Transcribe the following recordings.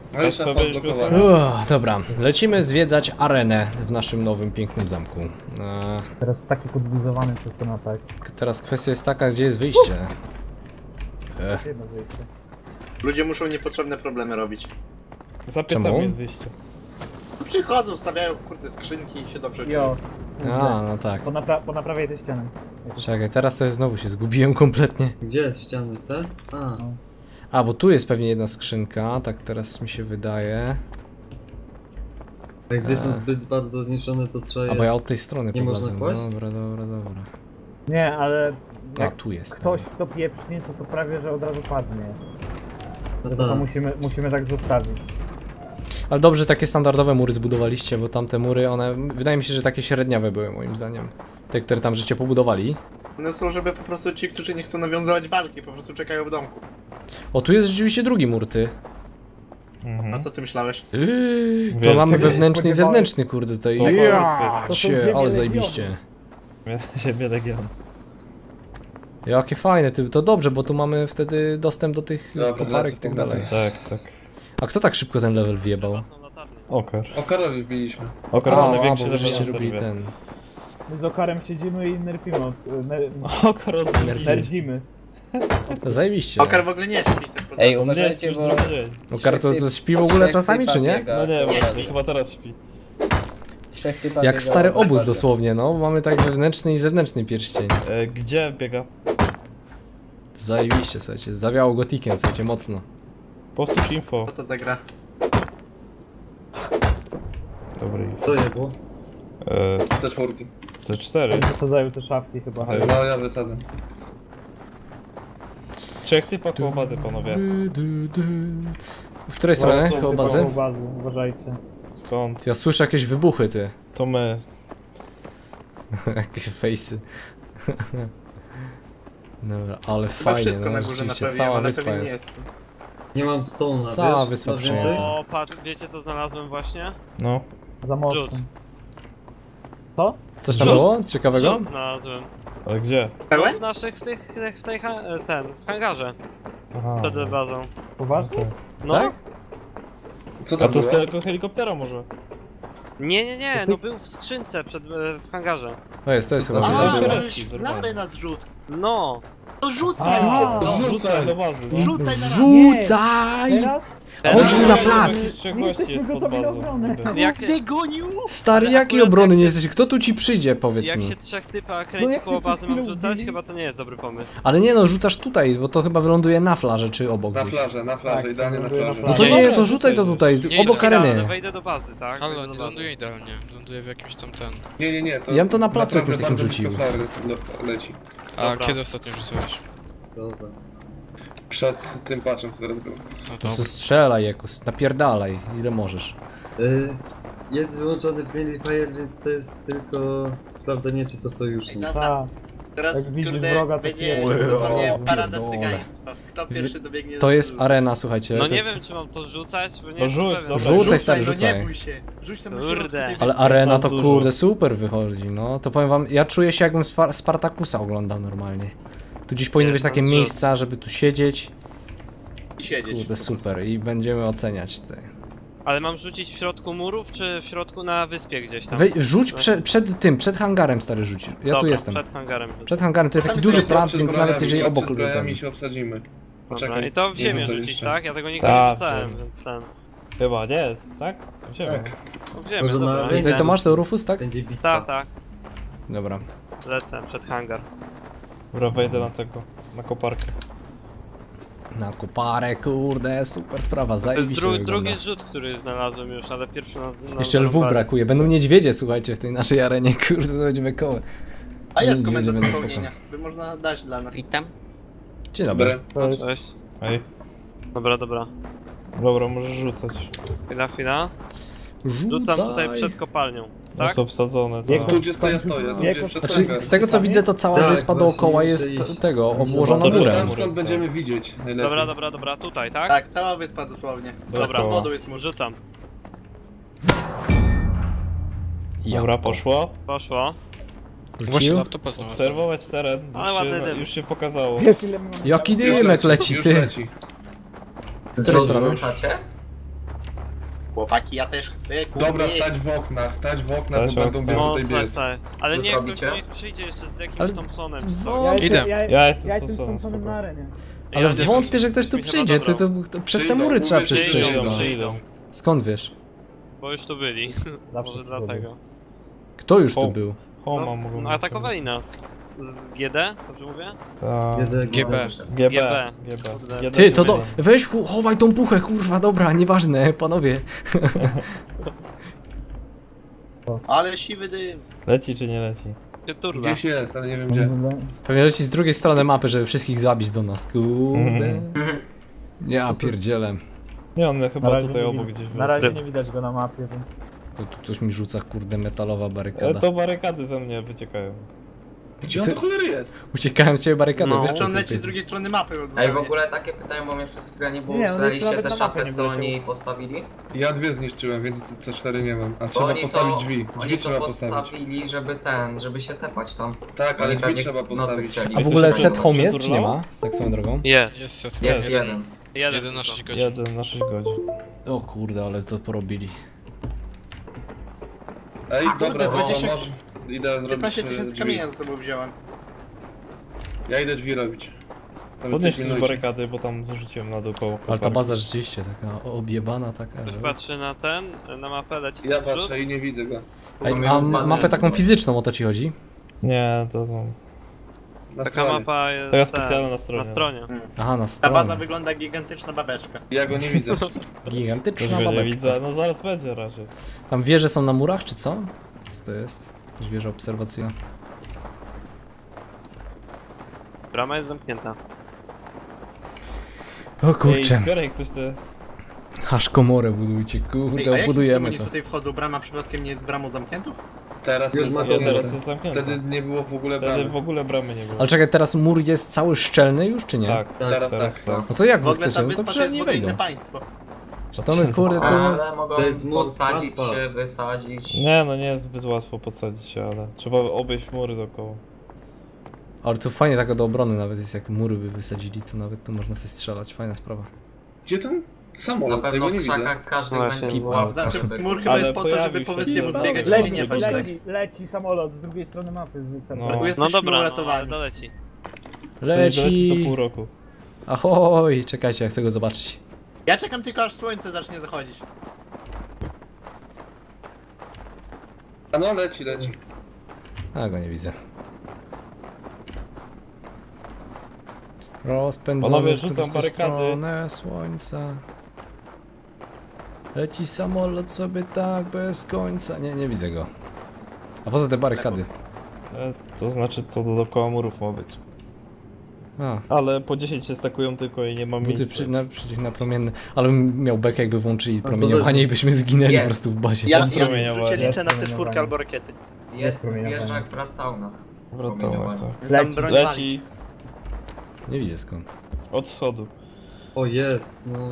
No i trzeba odblokować. Dobra, lecimy zwiedzać arenę w naszym nowym, pięknym zamku. Teraz taki podbudowany przez ten atak. Teraz kwestia jest taka, gdzie jest wyjście. Jedno wyjście. Ludzie muszą niepotrzebne problemy robić. Za Czemu? piecami jest wyjście. Przychodzą, stawiają kurde skrzynki i się dobrze czują. Jo. No tak. Po naprawiej tej ściany. Czekaj, teraz to znowu się zgubiłem kompletnie. Gdzie jest ściany, te? A, bo tu jest pewnie jedna skrzynka, tak teraz mi się wydaje. Jak gdy są zbyt bardzo zniszczone, to trzeba je... A bo ja od tej strony Nie można prowadzę. kłaść? Dobra. Nie, ale A, jak tu jest. ktoś to pieprznie, to prawie, że od razu padnie. No To tak. musimy tak zostawić. Ale dobrze, takie standardowe mury zbudowaliście, bo tamte mury, one, wydaje mi się, że takie średniawe były moim zdaniem. Te, które tam żeście pobudowali. One są, żeby po prostu ci, którzy nie chcą nawiązywać walki, po prostu czekają w domku. O, tu jest rzeczywiście drugi mur, ty. A co ty myślałeś? To Wiem. mamy Tego się wewnętrzny i spodziewałem. zewnętrzny, kurde, tutaj. To Ja To są cię, dwie ale wiele zajebiście. Ziemię Legion. Jakie fajne, ty, to dobrze, bo tu mamy wtedy dostęp do tych Dobra, koparek i tak dalej. Tak. A kto tak szybko ten level wjebał? Okar. O Karoli wbiliśmy. Okar A, ma największy bo level żeście na robili serwie. ten. My z Okarem siedzimy i nerfimy. Okar od Nerdzimy. To zajebiście. Okar w ogóle nie śpi też poza. Ej, On nie uważajcie, już bo... drugi dzień. Okar to śpi w ogóle czasami, czy nie? No nie, Nie. właśnie, chyba teraz śpi. Jak stary obóz dosłownie, no. Mamy tak wewnętrzny i zewnętrzny pierścień. Gdzie biega? Zajebiście, słuchajcie. Zawiało gotikiem, słuchajcie, mocno. Powtórz info. Co to ta gra? Dobry. Co je było? Te czwórki. C4. Wysadzają te szafki chyba. No ja wysadzę. Trzech typa koło bazy, panowie. W której stronie? są Koło typowo bazy? Bazy, uważajcie. Skąd? Ja słyszę jakieś wybuchy, ty. To my. Jakieś fejsy. Dobra, ale Chyba fajnie, wszystko no na górze rzeczywiście, naprawiłem, cała ale wyspa pewnie nie jest. jest. Nie mam stone'a, Cała wiesz? wyspa Masz więcej? przejęta. O, patrz, wiecie co znalazłem właśnie? No. Za mocno. Rzut. Co? Coś tam Rzut. było? Ciekawego? Rzut znalazłem. Ale gdzie? Pełen? W naszych, w tej w hangarze. Aha. Przed bazą. Poważnie? No? Tak? Co A tam to z było? tego helikoptera może? Nie, no był w skrzynce w hangarze. To jest chyba A, wydarzenie. to już Larry nas rzut. No. To rzucaj! Rzucaj do bazy. No. Rzucaj na raz! Rzucaj! Teraz? Chodź tu na plac! Trzech Nie gości jesteśmy jest pod gotowi na bazą. obronę. Jak, Nie gonił! Stary, Ale jakiej akurat obrony jak nie się- jesteś? Kto tu ci przyjdzie, powiedz jak mi? się trzech typa No kręci jak koło się przed bazy mam chwilą rzucać? ubili? Chyba to nie jest dobry pomysł. Ale nie no, rzucasz tutaj, bo to chyba wyląduje na flarze, czy obok Na gdzieś. plażę, Tak, idealnie na ląduje na plaży. No to Nie, nie, dobra, to rzucaj to tutaj, Nie, obok dobra, Ale areny. wejdę do bazy, tak? Halo, Wejdę do nie bazy. ląduje idealnie. Ląduje w jakimś tam ten. Nie, to... Ja bym to na placu naprawdę jakimś takim bardzo rzucił. blisko Flary leci. A Dobra. kiedy ostatnio rzucałeś? Dobra. Przed tym patchem, który był. No Po to prostu strzelaj jakoś, napierdalaj, ile możesz. Jest wyłączony Friendly Fire, więc to jest tylko sprawdzenie, czy to sojusznik. Dobra, Tak. teraz Jak widzisz kurde wroga, to będzie pierdol. dosłownie O, parada pierdolę. cygaństwa. Kto pierwszy dobiegnie To do jest tyłu. arena, słuchajcie. No to nie jest... wiem czy mam to rzucać, bo nie To jestem rzuć, pewien. dobra. Rzucaj, stary, No rzucaj. nie bój się. Rzuć tam na Kurde. środku tej Ale wyspy. arena Jest to nas kurde dużo. super wychodzi, no. To powiem wam, ja czuję się jakbym Spartakusa oglądał normalnie. Tu gdzieś powinny być Jest takie tam miejsca, żeby tu siedzieć. I siedzieć. Kurde, super. I będziemy oceniać te. Ale mam rzucić w środku murów, czy w środku na wyspie gdzieś tam? Rzuć przed hangarem, stary, rzuć. Ja tu Dobra, jestem. przed hangarem. Przed hangarem to jest taki Tam duży stoją plac, przed więc nawet zbrojami, jeżeli a obok przed zbrojami lutami. się obsadzimy. Dobra, Poczekaj, i to w nie ziemię rzucaj rzucić, jeszcze. tak? Ja tego nigdy Tak, nie rzucałem, wiem. więc ten... Chyba nie, tak? Idziemy. Tak. No, w ziemię, Może na dobra. ręce. Tutaj to masz, to Rufus, tak? Będzie bitwa. Tak, tak. Dobra. Lecę przed hangar. Dobra, wejdę na tego, na koparkę. Na koparę, kurde, super sprawa, To jest zajebiście wygląda. drugi rzut, który znalazłem już, ale pierwszy na Jeszcze lwów brakuje, będą niedźwiedzie, słuchajcie, w tej naszej arenie, kurde, to będziemy koło. A jest Niedźwiedzie komenda do będą spełnienia. By można dać dla nas. witam. Dzień dobry. Dobry. To jest... Cześć. Ej, Dobra. dobra, możesz rzucać. Chwila. Rzucam tutaj Rzucaj. przed kopalnią, No tak? są wsadzone, Jak tak. Tu gdzie stoję, tu Jak- gdzie przed Znaczy, hangarem. z tego co widzę, to cała Tak, wyspa właśnie dookoła muszę jest iść. tego, Muszę obłożona zobaczyć. murem. Tam skąd będziemy widzieć najlepiej. Dobra, tutaj, tak? Tak, cała wyspa dosłownie. Dobra. Pod wodą jest mur. Rzucam. Ja. Dobra, poszło. Poszło. Właśnie Rzucił? laptopa znalazłem. Obserwować teren, Ale ładny dym. już się pokazało. Wiesz ile my mamy... Jaki Już dymek leci, już ty. leci. Z której strony? Chłopaki, ja też chcę, kurde. Dobra, stać w oknach, Stać bo w będą oknach. No, tutaj biec. tak. Ale Co niech ktoś robicie? niech przyjdzie jeszcze z jakimś Ale- Thompsonem. Idę. Ja jestem ja z Thompsonem, Thompsonem spoko. na arenie. Ale Ja wątpię, że ktoś tu mi chyba przyjdzie, dobrą. to przez te Przyjdą, mury trzeba mówię, przecież przyjdą, przejść. Przyjdą, chyba. przyjdą. Skąd wiesz? Bo już tu byli. Zawsze Może tu dlatego. Kto już tu O. był? Homa mogą No, atakowali nas. GD? Dobrze mówię? Tak. GB. GB. Kurde. GB Ty, się to zmieni. weź, chowaj tą puchę, kurwa, dobra, nieważne, panowie. Ale siwy dym. Leci czy nie leci? Ty turla. Gdzieś jest, ale nie wiem gdzie. Pewnie leci z drugiej strony mapy, żeby wszystkich zabić do nas, kurde. Ja pierdzielę. Nie, on Na chyba razie tutaj nie obok widać- gdzieś Na razie wyleciał. nie widać go na mapie, więc... Tu coś mi rzuca, kurde, metalowa barykada. To barykady ze mnie wyciekają. Gdzie on do cholery jest? Uciekałem z ciebie barykady, No. wiesz Jeszcze on co? leci z drugiej strony mapy. Ej, w ogóle takie pytanie, bo mnie przez chwilę nie było. Nie, on jeszcze Znaliście nawet te na mapę szafy, nie co wleciał. oni postawili? Ja 2 zniszczyłem, więc C4 nie mam. A Bo trzeba oni postawić to, drzwi. Oni Drzwi to trzeba postawić. postawili, żeby się tepać tam. Tak, ale Oni drzwi pewnie trzeba w nocy postawić. chcieli. A w ogóle Ktoś set się home jest, czy nie przedurlało? ma? Tak swoją drogą? Jest. Jest set. Jest jeden. Jeden na 6 godzin. 1 na 6 godzin. O kurde, ale to porobili. Ej, dobra, to 20 może... Idę zrobić 15 000 drzwi. kamienia ze sobą wziąłem. Ja idę drzwi robić. Nawet Podnieś nie już pilnujcie. barykady, bo tam zrzuciłem na dół koło Ale ta koparki. baza rzeczywiście taka objebana, taka. Ktoś że- patrzy na ten, na mapę leci. Ja przód. patrzę i nie widzę go. Ej, a mapę taką fizyczną, o to ci chodzi? Nie, to tam. Na Taka stronie. mapa jest Taka ten, specjalna na stronie. Na stronie. Aha, na Ta baza stronie. wygląda jak gigantyczna babeczka. Ja go nie widzę. Też Gigantyczna go nie babeczka. widzę, no zaraz będzie raczej. Tam wieże są na murach, czy co? Co to jest? Jakaś wieża obserwacyjna. Brama jest zamknięta. O Ej, kurczę, zbieraj ktoś te... aż komorę budujcie, Ej, a kurde, jakim budujemy oni to. tutaj wchodzą? Brama przypadkiem nie jest bramą zamkniętą? Teraz Już jest ma Ja zamknięte. teraz jest zamknięta. Wtedy nie było w ogóle Wtedy bramy. w ogóle bramy nie było. Ale czekaj, teraz mur jest cały szczelny już, czy nie? Tak, Teraz teraz tak. tak. No to jak W wy ogóle chcecie? ta No to wyspa to przecież jest nie w ogóle inne wejdą. państwo. Że to my, kurde, to... Ale mogą To jest mur podsadzić Trumpa. się, wysadzić. Nie, no nie jest zbyt łatwo podsadzić się, ale trzeba obejść mury dookoła. Ale to fajnie taka do obrony nawet jest, jak mury by wysadzili, to nawet tu można sobie strzelać, fajna sprawa. Gdzie ten Na samolot? pewno Tego w nie widzę. krzakach każdy Właśnie. będzie Keep wołał, out. Znaczy, żeby- mur chyba Ale jest po to, pojawił żeby się powiedzmy ten- biegać, żeby nie Leci, paść. leci samolot z drugiej strony mapy. No. Tu No jesteśmy dobra, no, ale uratowani. doleci. Leci to Leci! pół roku. Ahoj, czekajcie, ja chcę go zobaczyć. Ja czekam tylko aż słońce zacznie zachodzić. A no, leci, leci. A go nie widzę. Rozpędzony Panowie, w rzucam którą barykady. stronę słońca. Leci samolot sobie tak bez końca. Nie widzę go. A poza te barykady. To znaczy to dookoła murów ma być. A, Ale po 10 się stakują tylko i nie mam buty miejsca. przeciwnapromienne. Ale bym miał bekę, jakby włączyli promieniowanie i byśmy zginęli Jest. po prostu w bazie. Ja Promieniowanie. rzucie liczę na Promieniowanie. C4 albo rakiety. Jest promieniowanie. wieża jak w Bradtownach. Wracamy, tak. Tam Leci. broń Leci walić. Nie widzę skąd. od wschodu. O jest, no.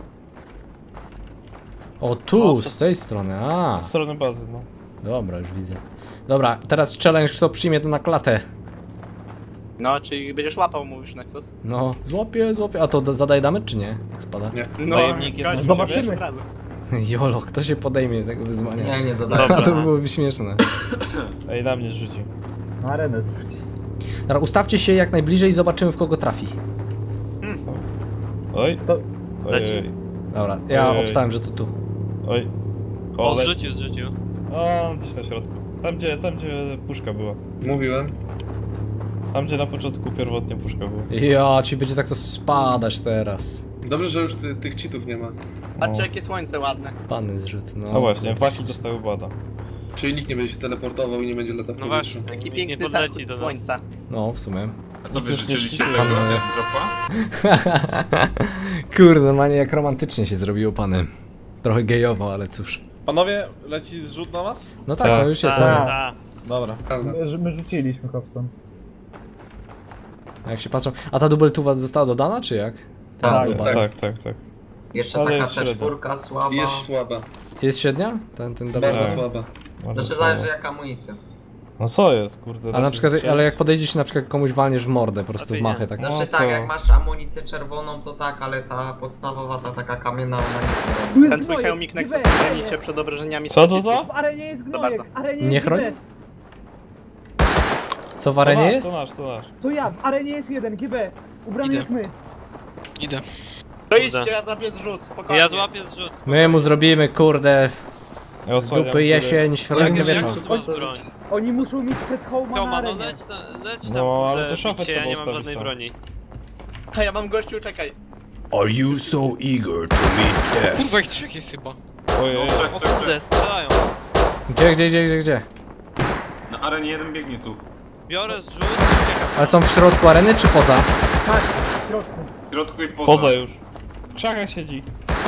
O, tu, z tej strony, a. Od strony bazy, no. Dobra, już widzę. Dobra, teraz challenge, kto przyjmie to na klatę. No, czyli będziesz łapał, mówisz Nexus? No, złapię. A to zadaje damage, czy nie? Jak spada? Nie. No, Tajemnik jest gość, na Zobaczymy. od razu. Jolo, kto się podejmie tego wyzwania? Nie, nie zadaję. A to byłoby śmieszne. Ej, na mnie rzucił. Na arenę zrzuci. Dobra, ustawcie się jak najbliżej i zobaczymy, w kogo trafi. Oj. To- Oj, oj, Dobra, ja Ej. obstałem, że to tu. oj. O, O, leci. zrzucił. O, gdzieś na środku. Tam gdzie puszka była. Mówiłem. Tam gdzie na początku pierwotnie puszka była. Ja, ci będzie tak to spadać teraz. Dobrze, że już tych cheatów nie ma. Patrzcie jakie słońce ładne. Panny zrzut, no. No właśnie, waki dostały bada. Czyli nikt nie będzie się teleportował i nie będzie latał w No powietrzu. właśnie. Taki Nikt piękny nie podleci zachód do nas. słońca. No, w sumie. A co wy Już życzyliście nie tego szczytamy. airdropa? Kurde, normalnie jak romantycznie się zrobiło, pany. Trochę gejowo, ale cóż. Panowie, leci zrzut na was? No tak, Tak. no już jest. Tak. Dobra. Prawda. My rzuciliśmy Hobson. A jak się patrzą. A ta dubeltuwa została dodana, czy jak? Tak, Duba. Tak. Jeszcze Ale taka jest średnia. C4 słaba. Jest słaba. Jest średnia? Ten double. Bardzo Tak. słaba. Znaczy zależy jaka amunicja. No co jest, kurde? A da na się przykład, strzelić? ale jak podejdziesz na przykład komuś walniesz w mordę, po prostu w machę, tak. Znaczy No tak, to- jak masz amunicję czerwoną to tak, ale ta podstawowa, ta taka kamienna, ona nic nie robi. Tu jest Ten twój gnojek, hełmik Nexus Gibę, chronicie przed obrażeniami. Co to pocisków. za? W arenie jest gnojek, bardzo. w arenie Nie jest chroni? Gibę. Co w arenie jest? To nasz, to nasz. To ja, w arenie jest jeden, Gibę. Ubrany Idę. jak my. Idę. To idźcie, ja zabiję zrzut, spokojnie. Ja złapię zrzut. My mu zrobimy, kurde, Ja z osłaniam, dupy kurde. jesień, środek Jak wieczór. tu masz broń? Oni muszą mieć set homa na Toma, no arenie. leć tam, No, ale to kurde, szafę bicie, trzeba ja nie mam ustawić żadnej tam. broni. A ja mam gościu, czekaj. Are you so eager to meet death? Kurwa, ich trzech jest chyba. Ojej, O kurde, strzelają. Gdzie? Na arenie jeden biegnie tu. Biorę zrzut, uciekam. Ale są w środku areny czy poza? Tak, w środku. W środku i poza. poza już. W krzakach siedzi.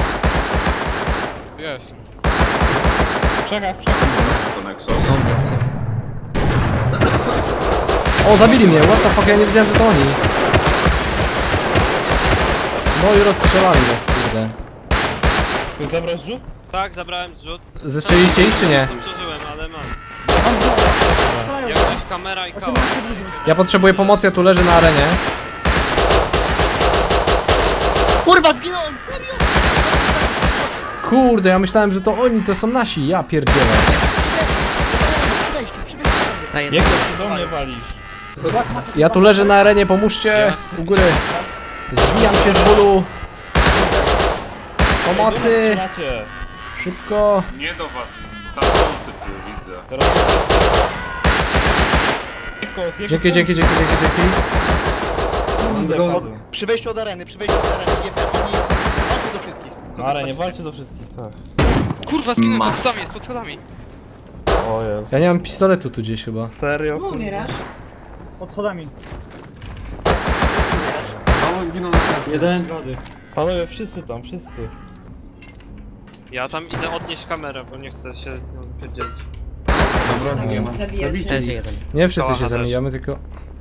Jest. W krzakach. To Nexus. O, zabili mnie, what the fuck, ja nie wiedziałem, że to oni. No i rozstrzelali nas, kurde. Ty zabrać rzut? Tak, zabrałem zrzut. Zestrzeliście ich czy nie? To przeżyłem, ale mam. Strzelają. Jakaś kamera i koła. 18 minut. Ja potrzebuję pomocy, ja tu leżę na arenie. Kurwa, zginąłem, serio? Kurde, ja myślałem, że to oni, to są nasi, ja pierdzielę. Jak to się do mnie walisz? Ja tu leżę na arenie, pomóżcie! U góry. Zwijam się z bólu. Pomocy! Strzelacie. Szybko. Nie do was. Tam są typy, widzę. Teraz... Nieko, Dzięki. Przy wejściu od areny, nie wiem, oni... Walczą do wszystkich. Na arenie, walcie do wszystkich, tak. Kurwa, zginąłem Ma. pod schodami, jest pod schodami. O Jezus. Ja nie mam pistoletu tu gdzieś chyba. Serio? Pod schodami. Jeden wody. Panowie, wszyscy tam, wszyscy. Ja tam idę odnieść kamerę, bo nie chcę się z nią wydzielić. Nie wszyscy się zamijamy, tylko...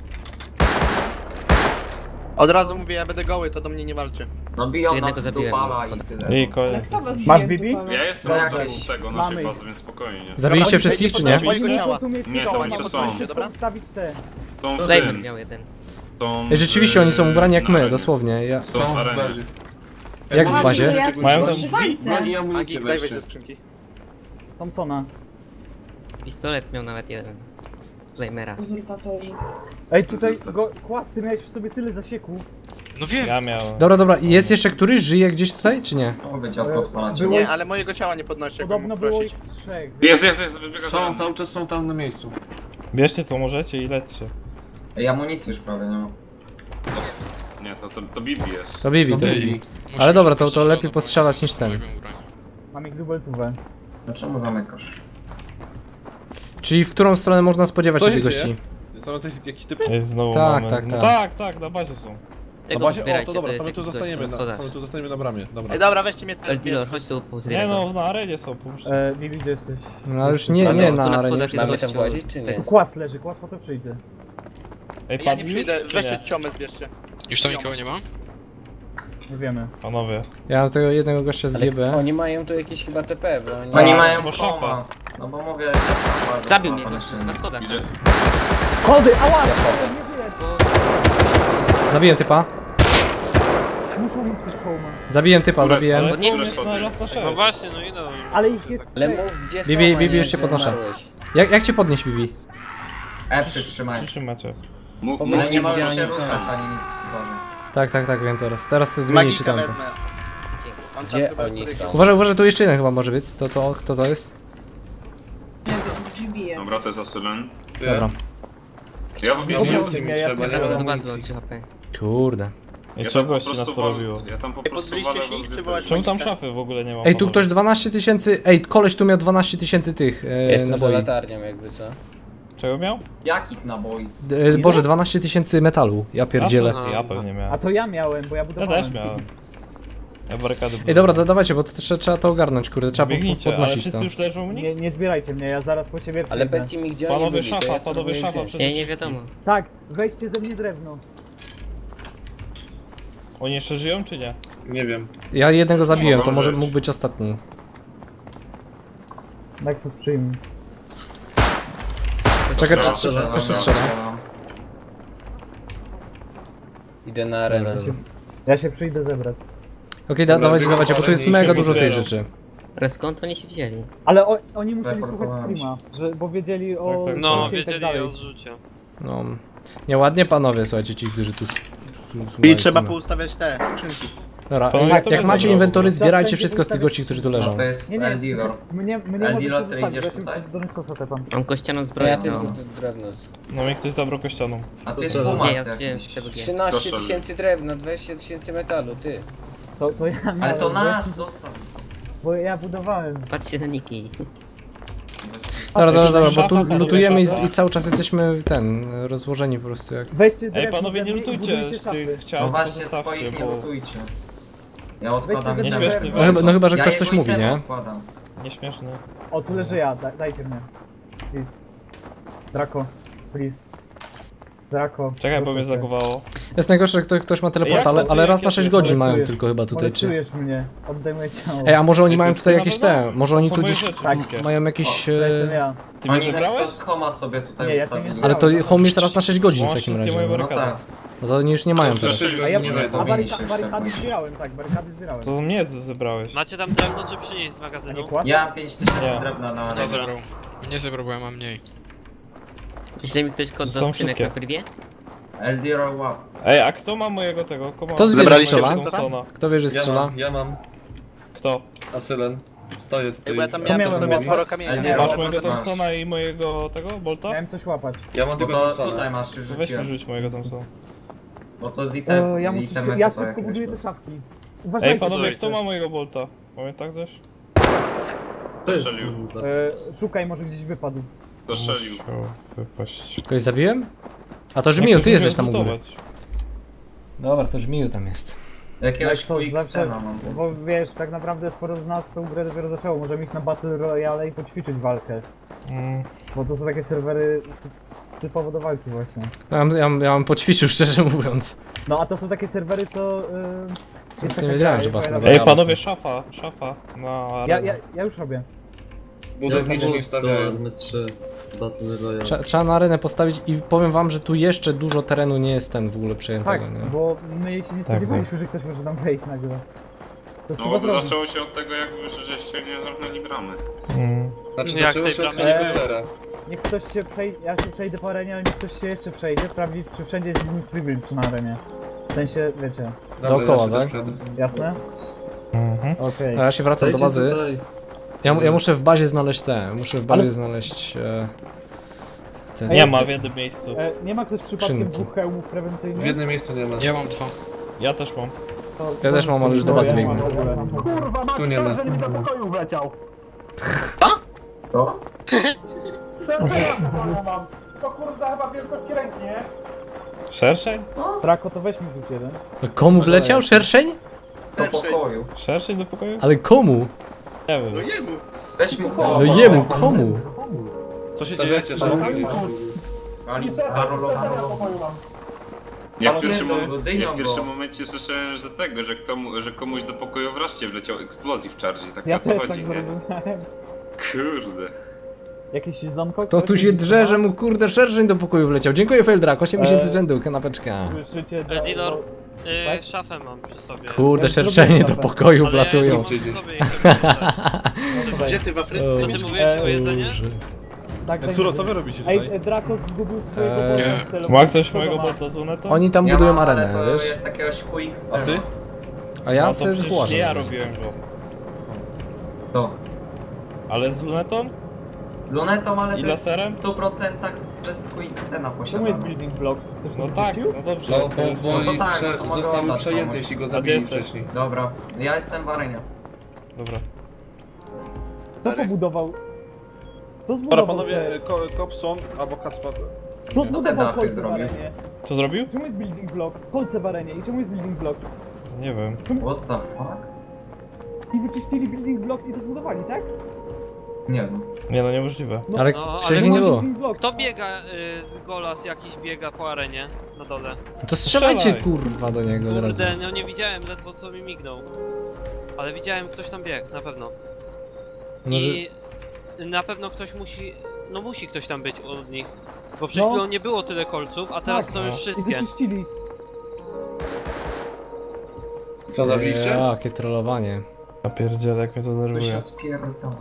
Od razu mówię, ja będę goły, to do mnie nie walczy. No biją nas z dupala i tyle. I koniec. Masz Bibi? Ja jestem No na jakieś- tyłu tego mamy naszej ich. bazy, więc spokojnie. Zabiliście wszystkich czy nie? Mojego ciała. Muszą tu mieć Nie, set to homa, nie bo są. musicie Dobra? ustawić te. Są w Dajmy tym. miał jeden. Są Ej, rzeczywiście oni są ubrani jak na my, arenie. dosłownie. Ja... Są w arenie. Jak w bazie? Mają tam Magik, daj wejść do skrzynki. Thompsona. Pistolet miał nawet jeden. Flamera. Ej, tutaj go, kłas, ty miałeś w sobie tyle zasieków. No wiem. Ja miałem. Dobra, i jest jeszcze któryś? Żyje gdzieś tutaj, czy nie? To będzie to odpalać. Było- Nie, ale mojego ciała nie podnosi, jak Podobno mam było prosić. ich 3. Jest, wybiega Są, cały czas są tam na miejscu. Bierzcie co możecie i lećcie. Ej, amunicji już prawie nie ma. Nie, to Bibi jest. To Bibi, to Ej, Bibi. musimy Ale dobra, się to przeszkodą, lepiej bo postrzelać jest niż ten. mojego ubrania. Mam ich dubeltówę. No czemu zamykasz? Czyli w którą stronę można spodziewać Co się tych się dzieje? gości? Są coś jakieś typy? Ej, znowu Tak, mamy. tak, No tak. tak, na bazie są. Na Tego bazie? O, zbierajcie, to to dobra, jest to my tu jakiś gość zostaniemy na schodach. my tu zostaniemy na bramie. Dobra. Ej, dobra, weźcie mnie El Dealer, teraz. chodź tu, Nie pozbieraj no, go. na arenie są, pomóżcie. Bibi, gdzie jesteś? No ale już nie Tu na na arenie. schodach Już jest tam. gościu z tego. Kłas leży, kłas po to przyjdzie. Ej, Ja nie padli przyjdę, już, czy weźcie nie? ciomę, zbierzcie. Już tam nikogo nie ma? Nie wiemy. Panowie. Ja mam tego jednego gościa z GB. Oni mają tu jakieś chyba TP, bo oni... Oni A, mają bo koma. szafa. No bo mówię... Zabił mnie gościu, na schodach. Idzie. Kody, ała! Nie żyje! Zabiłem typa. Muszą mieć set homa. Zabiłem typa, zabiłem. Ale Podnieś- jest na raz na 6. No właśnie, no idę. Ale ich jest Ale 3. mów gdzie są, Bibi, a Bibi, nie, już cię że podnoszę. umarłeś. Jak cię podnieść, Bibi? Przytrzymaj. Przytrzymacie. Ale Mówcie, nie bo możesz gdzie się oni są. ruszać ani nic. Boże. Tak, wiem teraz. Teraz to zmieni, Magika czytam to. wezmę. On Gdzie tam chyba oni któryś są? jest. Uważaj, tu jeszcze jeden chyba może być. Kto to jest? Dobra, to jest Asylen. Dobra. Ja w Obróćcie mnie, ja Wracam do bazy, mam 3 HP. Kurde. Ej, ja czego tam po gości nas prostu porobiło? Ja tam po Ej, prostu pozbyliście walę się ich, czy rozrywy. wołać Czemu tam Magika? szafy w ogóle nie ma? Ej, tu panowie? ktoś 12 tysięcy. Ej, koleś tu miał 12 tysięcy tych Jestem za naboi. latarnią jakby co. Czego miał? Jakich naboi? Boże, 12 tysięcy metalu. Ja pierdzielę. A, to ja pewnie A miałem. to ja miałem, bo ja Ja budowałem. też miałem. Ja barykady Ej, dobra, dawajcie, bo to trzeba to ogarnąć, kurde. Trzeba Biegnijcie, ale podnosić wszyscy to. już leżą u nich? Nie zbierajcie mnie, ja zaraz po siebie Ale przyjdę. będzie mi gdzie oni Panowie byli, to szafa, ja panowie spróbuję szafa wziąć. przede Nie wszystkim. wiadomo. Tak, weźcie ze mnie drewno. Oni jeszcze żyją czy nie? Nie wiem. Ja jednego zabiłem, to Mogą może żyć. mógł być ostatni. Nexus przyjmij. Czekaj, Strzela. ktoś tu strzela. Idę na arenę. Ja się przyjdę zebrać. Okej, dawajcie, bo tu jest mega dużo tych rzeczy. Ale skąd oni się wzięli? Ale oni musieli Reportowałem słuchać streama, bo wiedzieli o... Tak, tak, No, i tak wiedzieli dalej. o zrzucie. No. Nieładnie panowie, słuchajcie, ci, którzy tu... I trzeba poustawiać te skrzynki. Dobra, Panowie, jak to macie zabrał. inwentory, zbierajcie wszystko z tych gości, którzy tu No leżą. to jest Nie, nie, Eldilor. mnie Eldilor, możecie ty zostawić, idziesz ja się tutaj? do Nyskosa tepam. Mam kościaną Ja zbroję tylko całą. drewno. No mi ktoś zabrał kościaną. A ty jest Nie, Nie, ja Pumas wziąłem jakiś. z TBG. 13 Proszę. 000 drewna, 20 000 metalu, ty. To ja miałem, Ale to bo nasz, ja- zostaw. Bo ja budowałem. Patrzcie na niki. Dobra, bo Szafa, tu panowie, lutujemy szafa. i cały czas jesteśmy rozłożeni po prostu jak... Weźcie Ej, drewno, panowie, nie drewno i lutujcie budujcie szafy. tych ciał, No tylko właśnie, zostawcie, swoich nie bo lutujcie. Ja odkładam Weźcie itemy. Nieśmieszny No chyba, że Ja ktoś jego coś mówi, itemy nie? odkładam. nieśmieszny. O, tu leży ja, dajcie mnie. Please. Draco, please. Draco. Czekaj, bo mnie proszę cię. zagowało. Jest najgorsze, że ktoś ma teleport, Jak to ale ty, raz na jak 6 ja godzin się mają molestujesz? tylko chyba tutaj, czy... Molestujesz mnie, oddaj moje ciało. Ej, a może oni Ej, to mają jest tutaj to jakieś na pewno? te... Może oni To tu są moje gdzieś... rzeczy Tak. wszystkie. Mają jakieś... To jestem ja. Ty mnie Oni zebrałeś? Nexus Homa sobie tutaj Nie, ja to nie ustawili. Ale to home jest raz na 6 godzin w Masz takim wszystkie razie. moje No. No barykady. tak. No to oni już nie mają teraz. A ja Nie, to barykady zbierałem, tak, barykady zbierałem. To mnie zebrałeś. Macie tam drewno, czy przynieść z A nie magazynu? kład? Ja mam 5000 Nie. drewna na Dobra. arenie. Nie zebrał, bo ja mam mniej. Wyślij mi ktoś kod To do są skrzynek wszystkie. na privie? Eldilor łap. Ej, a kto ma mojego tego? Kto z wieży Zebraliście strzela? Thompsona? Kto wie, że strzela? Ja mam. Kto? Asylen. Stoję Ej, tutaj. bo ja tam To miałem miałem przy sobie łapać. sporo kamienia. Nie, Masz Masz, mojego masz. Thompsona i mojego tego, Bolta? Miałem coś łapać. Ja mam Bo tylko to Thompsona. tutaj masz, już To weź mi rzuciłem. rzuć mojego Thompsona. Bo to z item, Ja muszę, itemy ja tutaj szybko jakieś buduję były. te szafki. Uważajcie. Ej, panowie, proszę. kto ma mojego Bolta? Pamięta ktoś? To jest... Strzelił. Szukaj, może gdzieś wypadł. To strzelił. Musiał wypaść. Kogoś zabiłem? A to Żmiu, Niektórzy ty jesteś tam mówią u góry. zlutować. Dobra, to Żmiu tam jest. Jakiegoś Tak, to quick zawsze, stena mam. bo wiesz, tak naprawdę sporo z nas tą grę dopiero zaczęło. Możemy iść na Battle Royale i poćwiczyć walkę. Bo to są takie serwery typowo do walki właśnie. Ja mam poćwiczył, szczerze mówiąc. No a to są takie serwery, co... jest taka wiedziałem, gra, że jest Battle fajna Royale. Ej, panowie, szafa. No, Ja już robię. Budowniczy nie To wstawiają. Army 3 Battle Royale. Trzeba na arenę postawić i powiem wam, że tu jeszcze dużo terenu nie jest ten w ogóle przejętego, Tak, nie? bo my się nie spodziewaliśmy, że ktoś może nam wejść nagle. To No trzeba bo to zrobić. zaczęło się od tego, jak żeście nie zamknęli bramy. Znaczy Jak zaczęło tej się od bramy nie helikoptera. Niech ktoś się przejdzie, ja się przejdę po arenie, ale niech ktoś się jeszcze przejdzie, sprawdzić czy wszędzie jest limit privilege na arenie. W sensie, wiecie, Dobra, Dookoła, ja się tak? doprzedę. jasne? Okej. A ja się wracam do Dajcie bazy. tutaj. Ja muszę w bazie znaleźć muszę w bazie Ale- znaleźć... te... Nie ma w jednym miejscu. Nie ma ktoś przypadkiem Skrzynki. 2 hełmów W prewencyjnych? jednym miejscu nie ma. Ja mam 2. Ja też mam. Ja też mam, ale już do bazy biegnę. Kurwa, Tu nie ma. mi do pokoju wleciał. To? mam. To kurwa chyba wielkości ręki, nie? Szerszeń? Trako, to weźmy rzut jeden. Komu wleciał? Szerszeń? Do pokoju. Szerszeń do pokoju? Ale komu? Nie No wiem. jemu. Weź mu No jemu, komu? Co się dzieje? Stawiacie szafki. Ja Ale w pierwszym, nie, to dynią ja w pierwszym go. momencie słyszałem, że tego, że komuś do pokoju wreszcie wleciał eksplozji w charge. Tak Ja o co też chodzi, tak nie? zrobiłem. Kurde. Jakieś siedzonko? To tu się drze, że mu kurde szerszeń do pokoju wleciał. Dziękuję Feldrak, 8 miesięcy z rzędu, kanapeczka. Słyszycie do... Eldilor, Tak? szafę mam przy sobie. Kurde, Ja szerszenie do zrobiłem pokoju Ale ja wlatują. nie mam przy sobie ich Gdzie ty w Afryce? Co ty mówiłeś o jedzeniu? Tak, tak. Curo, co wy robicie tutaj? Ej, Draco zgubił swojego Eee, bolta celowo. Ma ktoś Co mojego ma? Bolta z lunetą? Oni tam Ja budują mam, ale arenę, to wiesz? jest jakiegoś quick A stena. ty? A ja No to sobie przecież chłażę. nie ja robiłem go. To. Ale z lunetą? Lunetą, ale I to jest laserem? w 100% bez quick stena Czemu jest posiadamy. building block? Ktoś No to tak, wyrzucił? no dobrze. No, to jest bo moje... oni tak, to mogę zostały oddać przejęte, komuś. jeśli go A zabili gdzie jesteś? wcześniej. Dobra, ja jestem w arenie. Dobra. Kto pobudował? Kto Dobra, zbudował panowie, Kopson albo Kacper. Kto te zbudował dachy kolce w zrobił? arenie? Co zrobił? Czemu jest building block? Kolce w arenie i czemu jest building block? Nie wiem. What the fuck? I wyczyścili building block i to zbudowali, tak? Nie wiem. Nie no, niemożliwe. Ale No, przecież ale nie było. Building block. Kto biega, Golas jakiś biega po arenie na dole? To strzelajcie Strzelaj. kurwa do niego od razu. Kurde, no nie widziałem, ledwo co mi mignął. Ale widziałem, ktoś tam biegł, na pewno. Może... I na pewno ktoś musi no musi ktoś tam być od nich. Bo przed chwilą nie było tyle kolców, a teraz są już I wszystkie. wyczyścili. Co zabiliście? Jakie trollowanie. Ja pierdzielę, jak mnie to To się nerwuje. odpierdala.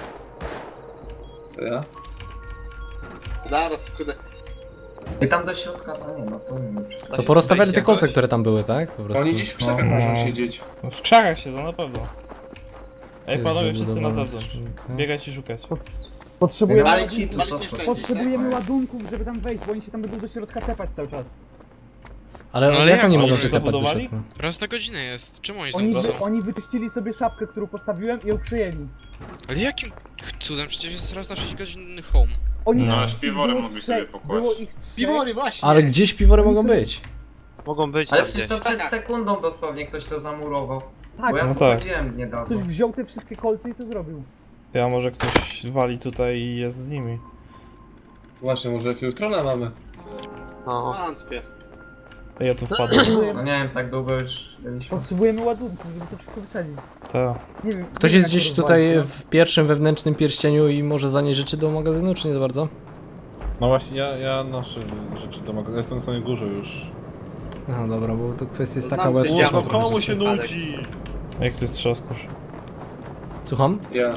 To ja? Zaraz, kurde. I tam do środka to nie, no to nie wiem. To porozstawiali te kolce, które tam były, tak? Po prostu. Oni gdzieś w krzakach No. muszą siedzieć. No w krzakach siedzą, na pewno. Ej, Jest panowie, wszyscy na zabudowana zewnątrz. skrzynka. Biegać i szukać. Potrzebujemy, Ale Walić tu walić co nieszczęście. potrzebujemy ładunków, żeby tam wejść, bo oni się tam będą do środka tepać cały czas. Ale, No ale jak jak oni oni mogą się się tepać do zabudowali? środka? Raz na godzinę jest. Czemu oni są Oni, tu są? oni wyczyścili sobie szapkę, którą postawiłem i ją przejęli. Ale jakim cudem? Przecież jest raz na 6 godzin home. Oni No, śpiwory było mogli trzech, sobie pokłaść. było ich trzech. Piwory, właśnie! Ale gdzie śpiwory mogą być? Mogą być Ale tam przecież gdzieś. to przed sekundą dosłownie ktoś to zamurował. Tak, Bo ja no tu tak. chodziłem niedawno. ktoś wziął te wszystkie kolce i to zrobił. Ja może ktoś wali tutaj i jest z nimi. Właśnie, może jakiegoś trona mamy. No. Wątpię. Ej, ja tu wpadłem. No nie wiem, tak długo już byliśmy. Potrzebujemy ładunków, żeby to wszystko wysadzić. Tak. Nie wiem. Ktoś nie jest wiem, jak gdzieś to tutaj rozwalić, w pierwszym wewnętrznym pierścieniu i może zanieść rzeczy do magazynu, czy nie za bardzo? No właśnie, ja noszę rzeczy do magazynu. Jestem na samej górze już. Aha, dobra, bo to kwestia jest Znam taka, bo ja tych też mam diabłów. trochę Komu rzeczy. się nudzi? Jak to jest trzaskusz? Słucham? Ja.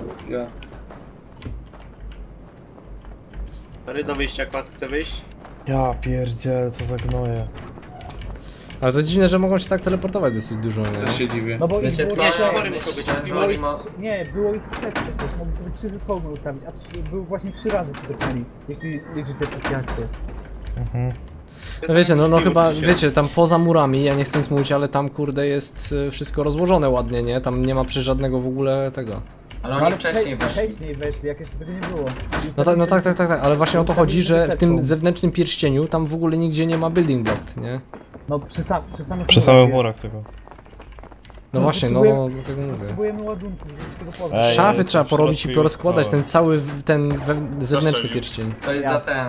Tory do wyjścia, klas chce wyjść? Ja pierdzielę, co za gnoje. Ale to dziwne, że mogą się tak teleportować dosyć dużo, nie? Też się dziwię. No bo ich Wiecie było co? Nie, trzech. śpiwory muszą być, Myślałem, że śpiwory. oni ma- Nie, było ich trzech przecież, mogli sobie 3 zespoły ustawić, a był właśnie 3 razy się tepnęli, jeśli liczyć te wszystkie akcje. Mhm. No wiecie, no chyba, wiecie, tam poza murami, ja nie chcę nic mówić, ale tam kurde jest wszystko rozłożone ładnie, nie? Tam nie ma przy żadnego w ogóle tego. Ale No oni ale wcześniej weszli. wcześniej weszli, jak jeszcze tego nie było. No tak, ale właśnie o to chodzi, że w tym zewnętrznym pierścieniu tam w ogóle nigdzie nie ma building block, nie? No przy samych Przy samych murach tego. No właśnie, no dlatego mówię. Potrzebujemy ładunków, żeby się tego pozbyć. Ej, ja Szafy jestem trzeba w porobić i środku i porozkładać, ten utknąłem. cały, zewnętrzny Zaszczelił. pierścień. To jest Ja. za ten.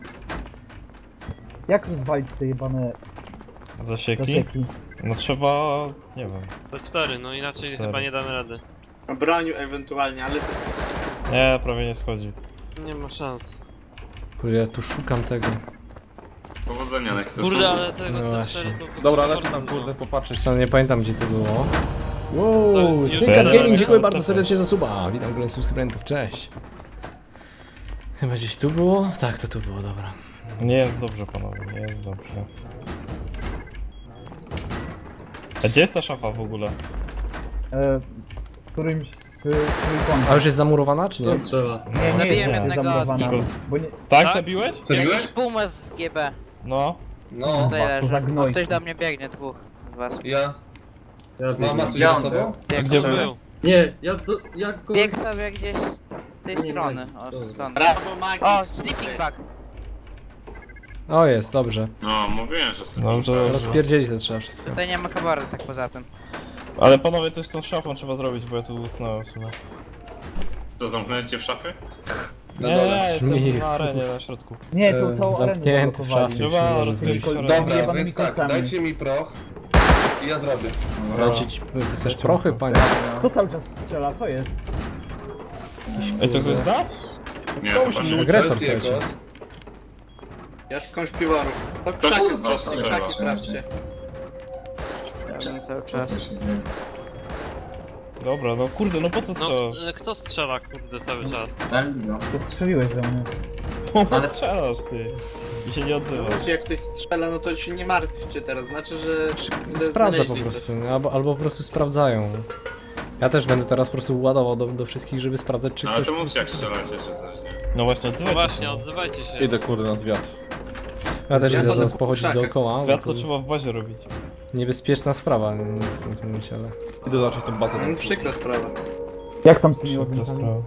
Jak rozwalić te jebane Zasieki? zasieki? No trzeba... nie wiem. To 4, no inaczej Cztery. chyba nie damy rady. O broniu ewentualnie, ale to... Nie, prawie nie schodzi. Nie ma szans. Kurde, ja tu szukam tego. Powodzenia, Nexusu. Kurde, ale tego No te właśnie. 4 to... Dobra, lecę tam kurde popatrzeć. Zresztą nie pamiętam gdzie to było. Wow, już Synkat teraz- Gaming, dziękuję bardzo teraz- serdecznie za suba. Witam kolejnych subskrybentów, cześć. Chyba gdzieś tu było? Tak, to tu było, dobra. Nie jest dobrze, panowie, nie jest dobrze. A gdzie jest ta szafa w ogóle? Którymś z trójkątem. A już jest zamurowana, czy nie? To strzela. Nie, nie Zabiłem jest jednego zamurowana, Tylko- bo nie... Tak, Tak? zabiłeś? Zabiłeś? Jakiś puma z GB. No. No. Tutaj to leży. zagnojcie. Ktoś do mnie biegnie, dwóch z was. Ja. Ja Mama tu Gdzie jest on za tobą? A Jak gdzie to był? był? Nie, ja kogoś... Bieg sobie gdzieś z tej Nie, strony. nie. O, Dobra. stąd. Brawo, Magi! O, sleeping bag. O, jest, dobrze. No, mówiłem, że sobie. Dobrze. Rozpierdzielić to trzeba wszystko. Tutaj nie ma kabaret, tak poza tym. Ale panowie, coś z tą szafą trzeba zrobić, bo ja tu utknąłem w sumie. To zamknęliście w szafie? Na Nie, dole. nie, jestem Mir. na arenie na środku. Nie, to całą arenę zamknięty w zablokowali. szafie. Trzeba rozpierdzić arenę. Dobra, jebanymi więc tak, kolcami. dajcie mi proch i ja zrobię. Lecić, ty chcesz prochy, panie? Kto cały czas strzela? Co jest? Ej, to jest nas? Nie, chyba że... Agresor, To jest słuchajcie. jego. Ja szukam śpiworów. To Ktoś krzaki, z was strzela. krzaki sprawdźcie. Czym cały czas. Dobra, no kurde, no po co No, strzelasz? kto strzela kurde cały czas? Elvino. To strzeliłeś we mnie. Po co Ale- strzelasz, ty? I się nie odzywasz. Wiecie, jak ktoś strzela, no to się nie martwcie teraz, znaczy, że... Sprawdza po znaleźli prostu, nie? albo po prostu sprawdzają. Ja też będę teraz po prostu ładował do wszystkich, żeby sprawdzać, czy Ale ktoś... to po mówcie jak prostu- strzelacie, czy coś, nie? No właśnie, No odzywajcie właśnie, się. odzywajcie się. Idę kurde na zwiat. Ja też Ja idę to zaraz na pochodzić krzakach. dookoła, bo Zwiat to to trzeba w bazie robić. niebezpieczna sprawa, nie chcę nic mówić, ale... Idę zobaczyć tą bazę. No, przykra sprawa. Jak tam z tymi Dobra ładnikami? sprawa.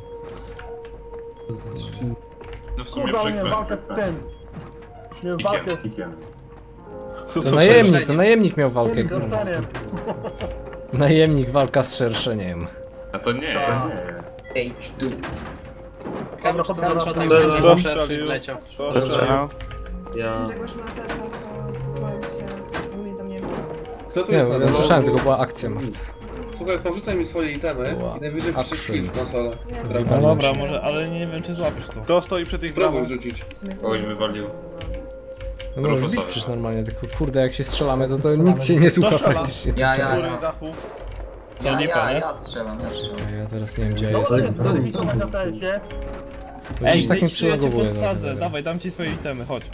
No w sumie przykre. Nie walkę To najemnik miał walkę, kurwa. Najemnik, walka z szerszeniem. A to nie, to nie. Dobra, tak Dobra, żeby przerwy wleciał. Ja... Tego szmatesa, to czułem się... Mnie tam nie było. Kto tu Nie, jest bo na ja dole? słyszałem, tylko była akcja, Marta. Słuchaj, porzucaj mi swoje itemy i najwyżej piszę kill na solę. No dobra, może, ale nie wiem czy złapiesz to. Kto stoi przy tych bramach? Spróbuj rzucić. Oj, wywalił. No możesz bić przecież normalnie, tylko kurde jak się strzelamy to nikt się nie słucha praktycznie. Ja. Co, nie pan, nie? Ja strzelam. Ja teraz nie wiem gdzie ja jestem. Ej, tak mi ja cię przylogowuje. podsadzę, dawaj, dam ci swoje itemy, chodź.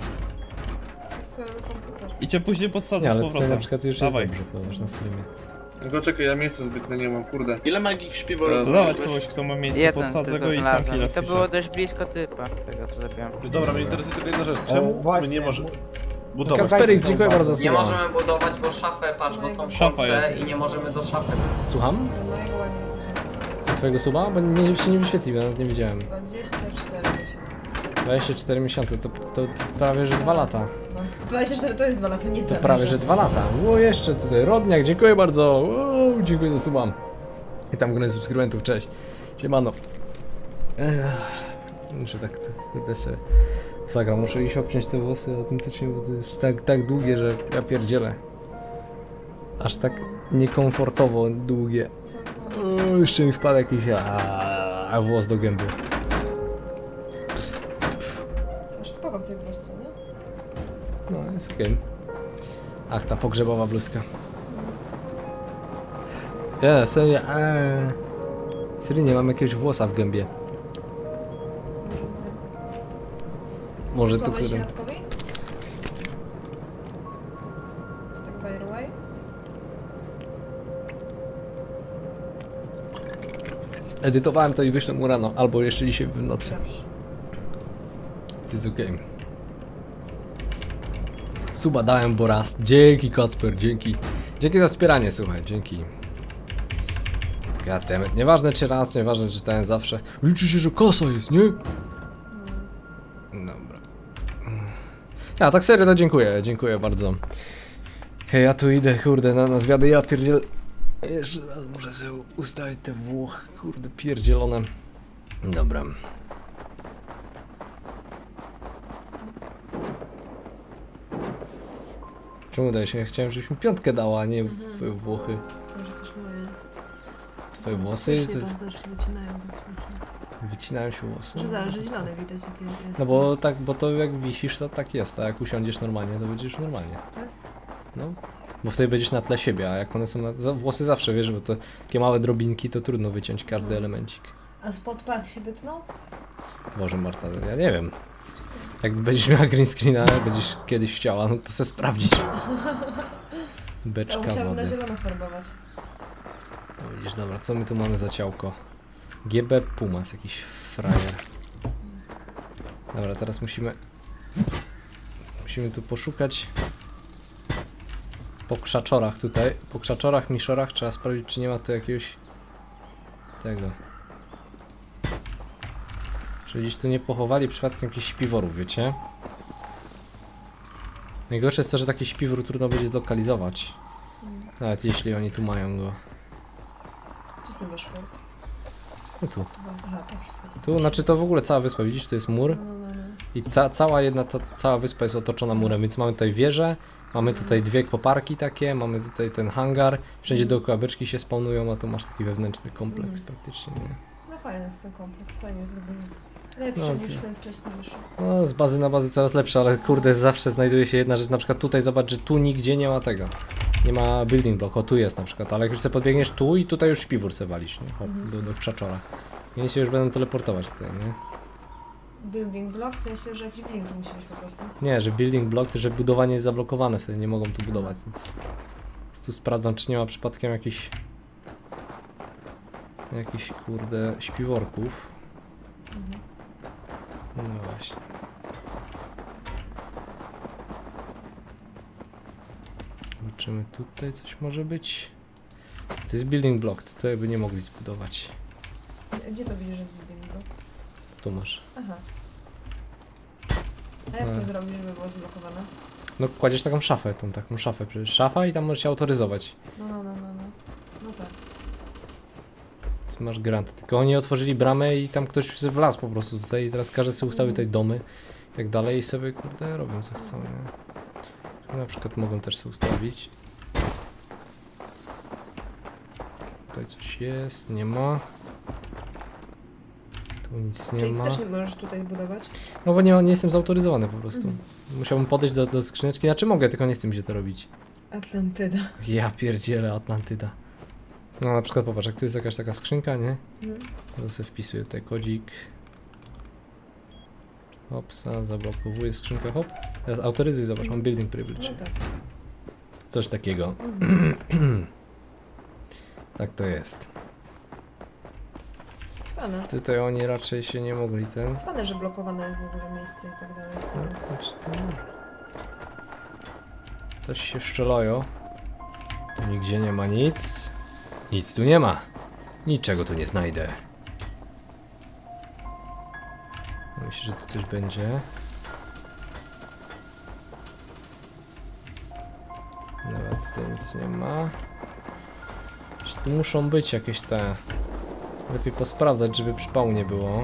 I cię później podsadzę Nie, z ale tutaj powrotem. na przykład już Dawaj. jest dobrze, powiesz na streamie. Tylko czekaj, ja miejsca zbytnie nie mam, kurde. Ile magii śpiworów? To dawać kogoś, kto ma miejsce, Jeden podsadzę tylko go i sam znalazłem. killa I to wpiszę. było dość blisko typa, tego co zabiłem. Dobra, mnie interesuje tylko jedna rzecz. Czemu my nie możemy budować? Kasperix, dziękuję bardzo za Nie słowa. możemy budować, bo szafę, patrz, bo są Szafa kolce jest. i nie możemy do szafy. Słucham? Twojego suba? Bo mnie się nie wyświetlił, ja nawet nie widziałem. 24 miesiące. 24 miesiące, to prawie że 2 lata. No, 24 to jest 2 lata, nie To prawie że 2 lata. O, jeszcze tutaj Rodniak, dziękuję bardzo. O, dziękuję za suba. I tam grę subskrybentów, cześć. Siemano. Muszę tak kurde se zagram, muszę iść obciąć te włosy autentycznie, bo to jest tak długie, że ja pierdzielę. Aż tak niekomfortowo długie. O, jeszcze mi wpada jakiś włos do gęby. Już spoko w tej bluzce, nie? No, jest okej. Ach, ta pogrzebowa bluzka. Ja, serio, serio, nie mam jakiegoś włosa w gębie. Może to Słabej środkowej? Tak by the way? Edytowałem to i wyślę mu rano, albo jeszcze dzisiaj w nocy. Dobrze. To jest okej. Suba dałem, bo raz. Dzięki Kacper, dzięki. Dzięki za wspieranie, słuchaj, dzięki. Goddammit. Nieważne czy raz, nieważne czy ten zawsze. Liczy się, że kasa jest, nie? Dobra. Ja tak serio to dziękuję bardzo. Hej, ja tu idę, kurde, na zwiady, ja pierdzielę. Jeszcze raz muszę sobie ustawić te Włochy, kurde, pierdzielone. Dobra. Czemu daj się? Ja chciałem, żebyś mi 5 dała, a nie Włochy. Może coś moje. Twoje włosy? Też wycinają tak śmiesznie. Wycinają się włosy? Że zależy zielone widać jakie jest. No bo tak, bo to jak wisisz to tak jest, a jak usiądziesz normalnie to będziesz normalnie. Tak? No. Bo wtedy będziesz na tle siebie, a jak one są na... Włosy zawsze, wiesz, bo to takie małe drobinki to trudno wyciąć każdy elemencik. A spod pach się wytnął? Boże Marta, ja nie wiem. Jak będziesz miała green screena, będziesz kiedyś chciała, no to se sprawdzić. Beczka To musiałabym na wody. zielono farbować. No widzisz, dobra, co my tu mamy za ciałko? GB Pumas, jakiś frajer. Dobra, teraz musimy tu poszukać po krzaczorach tutaj. Po krzaczorach, miszorach trzeba sprawdzić, czy nie ma tu jakiegoś tego. Czy gdzieś tu nie pochowali przypadkiem jakichś śpiworów, wiecie? Najgorsze jest to, że taki śpiwór trudno będzie zlokalizować. Nawet jeśli oni tu mają go. Gdzie jest ten weszło? No tu. Aha, to wszystko. Tu, znaczy to w ogóle cała wyspa, widzisz, to jest mur. I cała wyspa jest otoczona murem, więc mamy tutaj wieżę, mamy tutaj 2 koparki takie, mamy tutaj ten hangar, wszędzie dookoła beczki się spawnują, a tu masz taki wewnętrzny kompleks praktycznie, nie? No fajny jest ten kompleks, fajnie zrobiony. Lepszy No, niż ten wcześniejszy. No, z bazy na bazę coraz lepsze, ale kurde, zawsze znajduje się jedna rzecz, na przykład tutaj zobacz, że tu nigdzie nie ma tego. Nie ma building block, o tu jest na przykład, ale jak już sobie podbiegniesz tu i tutaj już śpiwór se walisz, nie? Hop, do krzaczora. I oni się już będą teleportować tutaj, nie? Building block, w sensie, że jakiś building tu musi być po prostu. Nie, że building block, to że budowanie jest zablokowane, wtedy nie mogą tu budować, więc tu sprawdzam, czy nie ma przypadkiem jakichś kurde śpiworków. No właśnie. Zobaczymy, tutaj coś może być. To jest building block, to by nie mogli zbudować. Gdzie to widzisz, że jest building block? Tu masz. Aha. A jak to zrobić, żeby było zblokowane? No kładziesz taką szafę, taką szafę, przecież szafa i tam możesz się autoryzować. No tak. Więc masz grant. Tylko oni otworzyli bramę i tam ktoś wlazł po prostu tutaj i teraz każdy sobie ustawi tutaj domy i tak dalej i sobie kurde robią co chcą, nie? Na przykład mogą też sobie ustawić. coś jest, nie ma. Tu nic nie Czyli ma. też nie możesz tutaj budować? No bo nie jestem zautoryzowany po prostu. Musiałbym podejść do skrzyneczki, znaczy mogę, tylko nie chcę mi się to robić. Atlantyda. Ja pierdzielę, Atlantyda. No na przykład popatrz, jak tu jest jakaś taka skrzynka, nie? To sobie wpisuję tutaj kodzik. Hopsa, zablokowuję skrzynkę, hop. Teraz autoryzuj, zobacz, mam building privilege. No tak. Coś takiego. Tak to jest. Cwane. Tutaj oni raczej się nie mogli ten... Cwane, że blokowane jest w ogóle miejsce i tak dalej. Coś się strzelają. Tu nigdzie nie ma nic. Nic tu nie ma. Niczego tu nie znajdę. Myślę, że tu coś będzie. Dobra, tutaj nic nie ma. Tu muszą być jakieś te... Lepiej posprawdzać, żeby przypału nie było.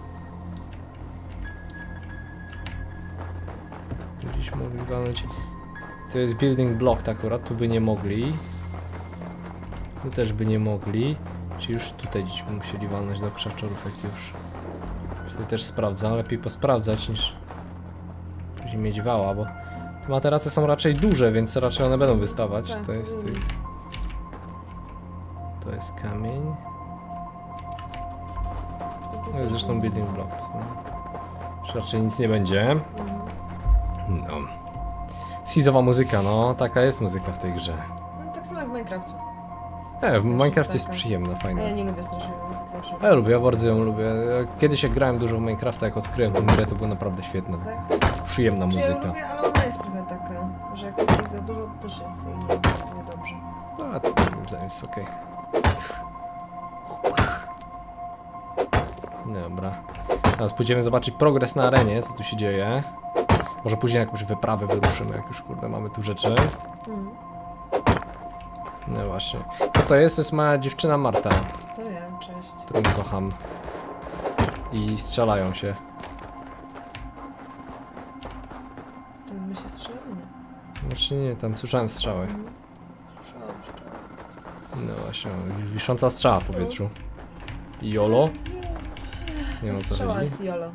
Gdzieś mogli walnąć. To jest building block akurat, tu by nie mogli. Tu też by nie mogli. Czy już tutaj gdzieś by musieli walnąć do krzaczorówek już. Tutaj też sprawdzam, lepiej posprawdzać niż później mieć wała, bo te materace są raczej duże, więc raczej one będą wystawać. Tak, To jest to jest kamień. To jest zresztą building block. No. Już raczej nic nie będzie. No. Schizowa muzyka, no taka jest muzyka w tej grze. No tak samo jak w Minecrafcie. W Minecraft jest przyjemna, fajna. A ja nie lubię strasznie muzyki zawsze. Ja lubię, ja bardzo ją lubię. Kiedyś jak grałem dużo w Minecrafta, jak odkryłem tę grę, to było naprawdę świetne. Tak? Przyjemna Ja muzyka. lubię, ale ona jest trochę taka, że jak jest za dużo, to też jest jej niedobrze. No, a to moim zdaniem jest okej. Dobra. Teraz pójdziemy zobaczyć progres na arenie, co tu się dzieje. Może później jakąś wyprawę wyruszymy, jak już kurde mamy tu rzeczy. No właśnie. Co to jest? To jest moja dziewczyna Marta, To ja, cześć. którą kocham. I strzelają się. To my się strzelamy, nie? Znaczy nie, tam słyszałem strzały. Słyszałam strzały. No właśnie, wisząca strzała w powietrzu. Jolo? Nie wiem o co Strzała chodzi. jest jolo.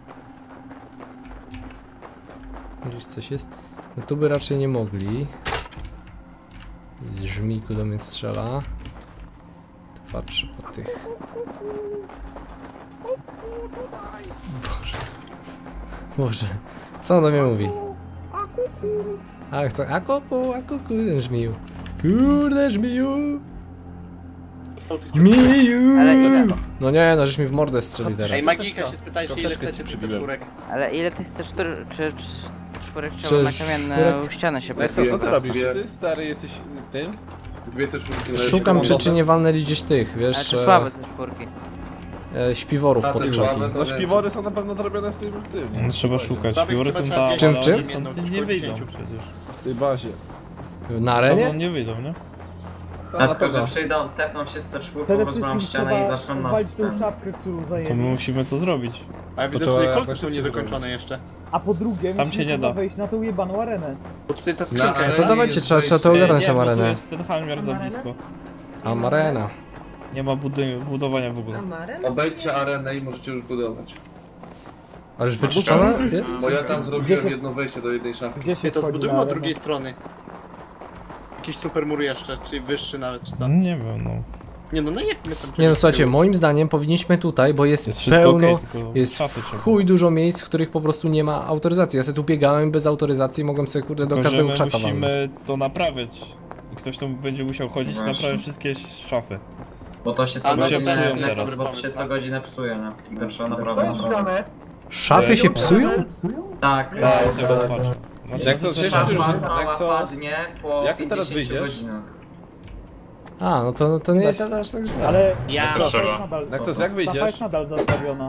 Gdzieś coś jest? No tu by raczej nie mogli. Z żmiku do mnie strzela. Tu patrzę po tych. Boże. Boże. Co on do mnie mówi? Ach to, a kuku, ten żmiju. Kurde żmiju. Żmiju. Ale ile? No nie, no żeś mi w mordę strzeli teraz. Ej, Magika się spytajcie, ile chcecie tych czwórek. Ale ile tych C4 czy czwórek Czy trzeba na kamienną ścianę się Jak brakuje co po ty prostu. robisz? Czy ty stary jesteś tym? Dwie też Szukam czy nie walnęli gdzieś tych, Ale wiesz, to słabe te czwórki. śpiworów pod krzaki. No śpiwory są na pewno zrobione w tym nie? No, trzeba szukać. Dawid, Śpiwory trzeba są trzeba tam, Czym, ale czym? one stąd nie wyjdą przecież. W tej bazie. Na arenie? Stąd nie wyjdą, nie? Tak, tylko że przyjdą, tepną się z C4, rozwalam ścianę i zaczną nas... walić tą szafkę, którą To zajęli. my musimy to zrobić. A ja widzę, To tutaj trzeba kolce jakoś są coś niedokończone jeszcze. A po drugie, Tam się musimy nie da. wejść na tą jebaną arenę. Bo tutaj ta skrzynka Na jest. To dawajcie, trzeba to ogarnąć Nie, tą bo tu arenę. jest ten hangar za blisko. A arena. Nie ma budowania w ogóle. Amarem? Obejdźcie arenę i możecie już budować. A już wyczyszczona jest? Bo ja tam zrobiłem jedno wejście do jednej szafki. Gdzie się To wchodzi zbudujmy na od arenę? drugiej strony. Jakiś super mur jeszcze, czyli wyższy nawet, czy co? Nie wiem, no. Nie no, jak my tam... Nie no słuchajcie, moim zdaniem powinniśmy tutaj, bo jest wszystko pełno, okej, tylko jest szafy trzeba. chuj dużo miejsc, w których po prostu nie ma autoryzacji. Ja sobie tu biegałem bez autoryzacji, mogłem sobie kurde do Tylko, że każdego my krzaka walnąć. musimy to naprawiać. I ktoś tu będzie musiał chodzić i Właśnie. naprawiać wszystkie szafy. Bo to się A, co no to godzinę, też nie, teraz. bo to się co godzinę psuje, nie? I to trzeba naprawdę naprawiać. Szafy się psują? Tak, Trzeba patrzeć. Jak to zjesz, szafa jak cała co? padnie po Jak ty teraz 50 wyjdziesz? godzinach. A, no to nie jest aż tak źle. Ale Ja... szafa Trzeba. jest nadal, Jak szafa wyjdziesz? jest nadal zastawiona.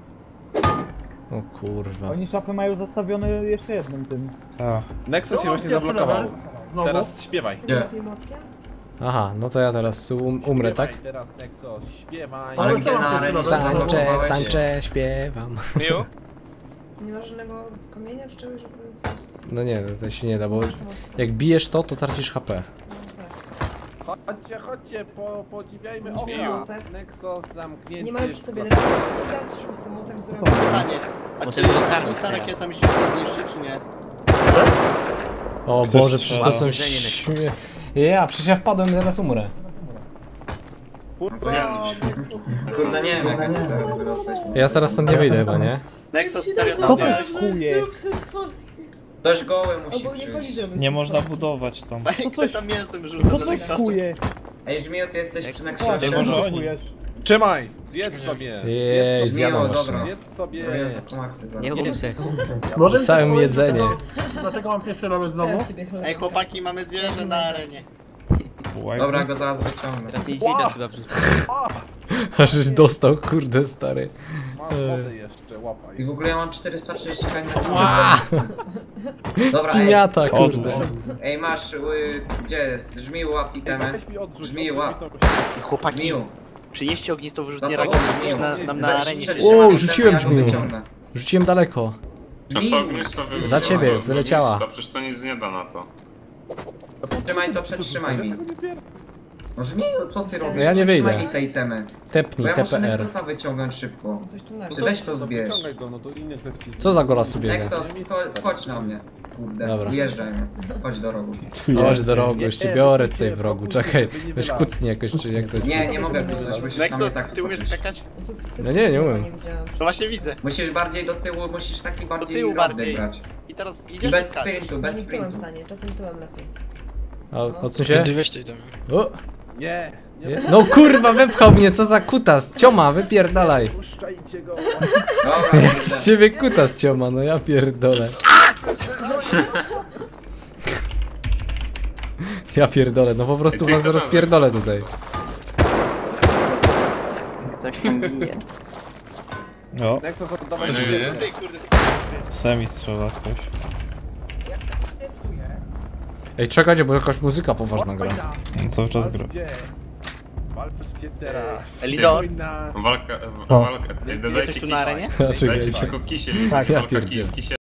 O kurwa. Oni szafy mają zastawione jeszcze jednym tym. Tak. Nexus się właśnie zablokował. Teraz śpiewaj. Gdzie? Lepiej młotkiem? Aha, no to ja teraz tu umrę, tak? Teraz Nexus, śpiewaj. Ale gdzie na arenie się Tańczę, zablokowałeś? tańczę, śpiewam. Nie ma żadnego kamienia czy czegoś, żeby coś... No nie, to się nie da, bo jak bijesz to tracisz HP. No tak. Chodźcie, podziwiajmy Młotek. Nexus zamknięty. Nie mają przy sobie lepiej uciekać, żeby sobie młotek zrobić. Pytanie. A Bo czy tego karmić ta teraz. rakieta mi się zniszczy, czy nie? O Ktoś Boże, przecież to są Jedzenie śmie... Ja, przecież ja wpadłem i zaraz umrę. Kurde, nie wiem jak to wyrosłeś. Ja zaraz stąd nie wyjdę chyba, nie? Nexus serio Co tam to miałeś? chuje? Ktoś goły musi Albo niech oni przyjść. zrobią Nie można budować tam. Ktoś tam mięsem rzuca Co do to Nexusa. chuje? Ej, Żmiju, ty jesteś przy Chodź, Nexusie. Nie może co oni. chujesz? Trzymaj! Zjedz sobie! Jej, zjadam Miło, właśnie. dobra. Zjedz sobie! Zrobiłem taką akcję za Nie kup se. Może Całym jedzenie. Dlaczego mam pierwszy robić Co znowu? ja ciebie chleb? Ej chłopaki, mamy zwierzę na arenie. Dobra, go zaraz wyciągnę. Teraz niedźwiedzia trzeba wrzucić. Aż żeś dostał, kurde stary. Masz wodę jeszcze, łapaj. I w ogóle ja mam 430 km. Dobra, ej, Piniata, kurde. ej masz, gdzie jest? Żmiju, łap itemę. Weź mi odrzuć, Żmiju, łap. Chłopaki, Żmiju. przynieście ognisto wyrzutnie No to rakiety, nam na arenie się... O, rzuciłem Żmiju. Rzuciłem daleko. To co ognisko Za ciebie, wyleciała. Ognisko, przecież to nic nie da na to. Trzymaj to, przetrzymaj mi. No Żmiju, co ty robisz? Ja nie wyjdę. Przetrzymaj mi te itemy. Bo Tepnij, ja muszę TPR. Nexusa wyciągnąć szybko. Ktoś tu nasz. Ty weź to zbierz. Wyciągaj go, no to inny też ci. Co za golas tu biega? Nexus, chodź na mnie. Kurde, Dobra. wjeżdżaj mnie. Chodź do rogu. Chodź do rogu, już cię biorę tutaj w rogu. Czekaj, weź kucnij jakoś, czy jak to jest. Nie mogę pisać, musisz na mnie Nexus, tak ty umiesz skoczyć. skakać? Co, No nie umiem. Nie widziałam. To właśnie widzę. Musisz bardziej do tyłu, musisz taki Do bardziej tyłu rozbieg bardziej. brać. I teraz I idziesz bez i skaczesz. sprintu, bez Czasem tyłem sprintu. stanie, czasem tyłem lepiej. A, odsuń się. Weźcie tam. O, Nie! no kurwa, wepchał mnie, co za kutas. Cioma, wypierdalaj. Puszczajcie go! Dobra, Jak z ciebie kutas, cioma, no ja pierdolę. Ja pierdolę, no po prostu was rozpierdolę tutaj. Coś tam bije. No, Nexus, oddawaj Fajne się. wie? Ty, kurde, semi strzela ktoś. Ej, czekajcie, bo jakaś muzyka poważna gra. On cały czas gra. Walczcie teraz! Elidor, Walkę. Dajcie jesteś tu na kisiel. arenie? Dajcie Czekajcie. tylko kisiel. Ja Walka pierdzielę. kisiel.